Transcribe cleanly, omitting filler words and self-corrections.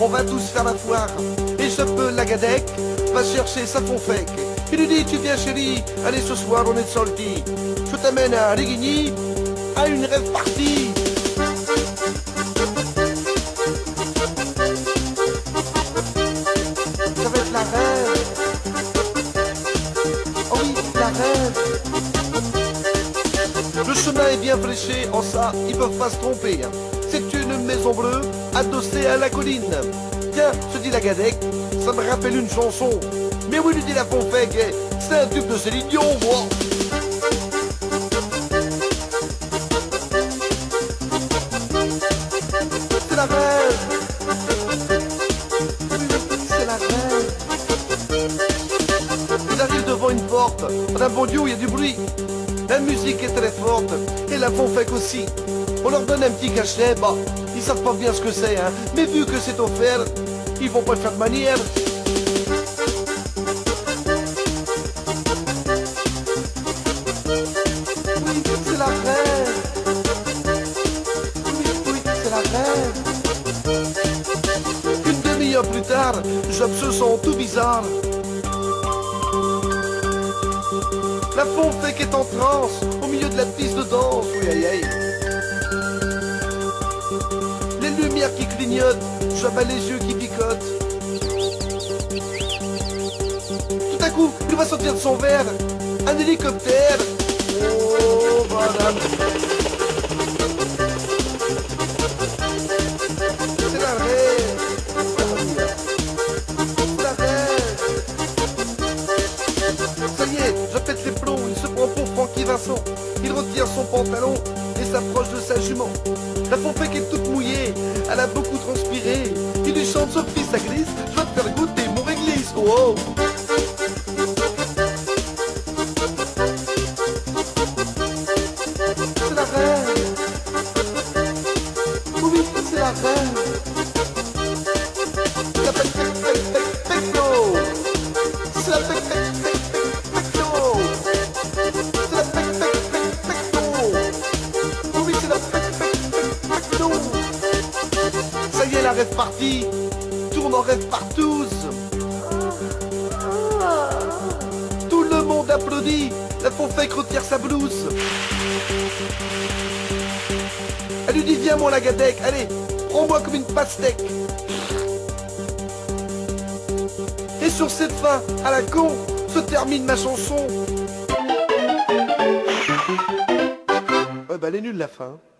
on va tous faire la foire. Et je peux la gadec, va chercher sa fonfec. Il lui dit, tu viens chérie, allez ce soir on est sorti. Je t'amène à Rigigny, à une rêve partie. Ça va être la rêve. Oh oui, la rêve. Le chemin est bien fléché, en ça, ils peuvent pas se tromper. C'est une maison bleue, adossée à la colline. Tiens, se dit la gadec, ça me rappelle une chanson. Mais oui, lui dit la fonfec, c'est un tube de Céline Dion, moi. C'est la rêve. C'est la rêve. Ils arrivent devant une porte. Madame bon Dieu, il y a du bruit. La musique est très forte, et la fonfec aussi. On leur donne un petit cachet, bah, ils savent pas bien ce que c'est, hein. Mais vu que c'est offert, ils vont pas le faire de manière. Oui, c'est la rêve. Oui, c'est la rêve. Une demi-heure plus tard, Job se sent tout bizarre. La fonfec est en transe, au milieu de la piste de danse, oui aïe aïe. Les lumières qui clignotent, Job a les yeux qui picotent. Tout à coup, il va sortir de son verre, un hélicoptère. Oh, madame. C'est la rêve. C'est la rêve. Ça y est, je pète les plombs, il se prend pour Francky Vincent. Il retire son pantalon et s'approche de sa jument. La fonfec est toute mouillée, elle a beaucoup transpiré. Il lui chante Sophie, ça glisse, je vais te faire goûter mon réglisse. Oh, oh. C'est la rêve. Oui, c'est la rêve. La techno. C'est la techno. Ça y est, la rêve partie, tourne en rêve partouze. Tout le monde applaudit, la fonfec retire sa blouse. Elle lui dit, viens mon la gadec, allez, prends-moi comme une pastèque. Et sur cette fin, à la con, se termine ma chanson. Ouais bah elle est nulle la fin.